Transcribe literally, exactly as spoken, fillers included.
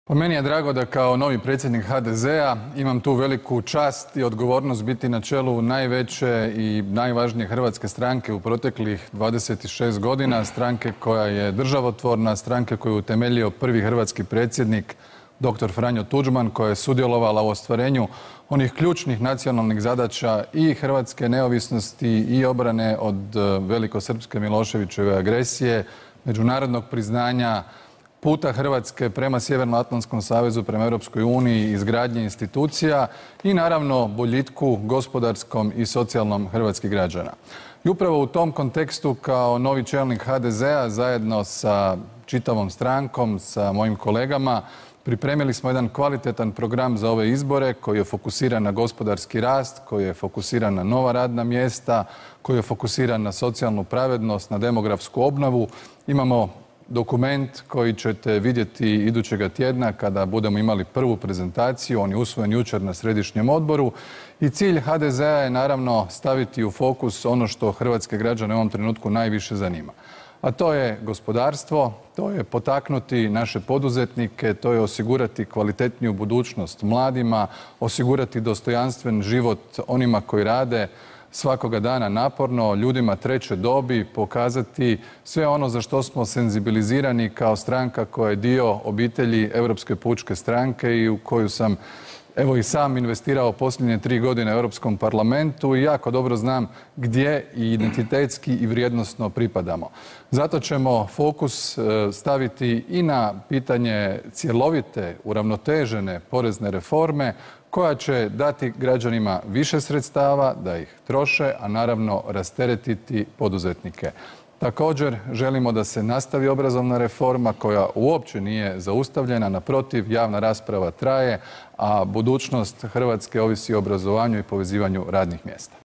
Pa meni je drago da kao novi predsjednik ha de zea imam tu veliku čast i odgovornost biti na čelu najveće i najvažnije hrvatske stranke u proteklih dvadeset šest godina, stranke koja je državotvorna, stranke koju je utemeljio prvi hrvatski predsjednik doktor Franjo Tuđman, koja je sudjelovala u ostvarenju onih ključnih nacionalnih zadaća i hrvatske neovisnosti i obrane od velikosrpske Miloševićeve agresije, međunarodnog priznanja, puta Hrvatske prema Sjevernoatlantskom savezu, prema Europskoj uniji, izgradnje institucija i naravno boljitku gospodarskom i socijalnom hrvatskih građana. I upravo u tom kontekstu kao novi čelnik ha de zea zajedno sa čitavom strankom, sa mojim kolegama, pripremili smo jedan kvalitetan program za ove izbore koji je fokusiran na gospodarski rast, koji je fokusiran na nova radna mjesta, koji je fokusiran na socijalnu pravednost, na demografsku obnovu. Imamo dokument koji ćete vidjeti idućega tjedna kada budemo imali prvu prezentaciju. On je usvojen jučer na središnjem odboru i cilj ha de zea je naravno staviti u fokus ono što hrvatske građane u ovom trenutku najviše zanima. A to je gospodarstvo, to je potaknuti naše poduzetnike, to je osigurati kvalitetniju budućnost mladima, osigurati dostojanstven život onima koji rade svakoga dana naporno, ljudima treće dobi, pokazati sve ono za što smo senzibilizirani kao stranka koja je dio obitelji Europske pučke stranke i u koju sam evo i sam investirao posljednje tri godine u Europskom parlamentu i jako dobro znam gdje i identitetski i vrijednosno pripadamo. Zato ćemo fokus staviti i na pitanje cjelovite, uravnotežene porezne reforme koja će dati građanima više sredstava da ih troše, a naravno rasteretiti poduzetnike. Također želimo da se nastavi obrazovna reforma koja uopće nije zaustavljena, naprotiv, javna rasprava traje, a budućnost Hrvatske ovisi o obrazovanju i povezivanju radnih mjesta.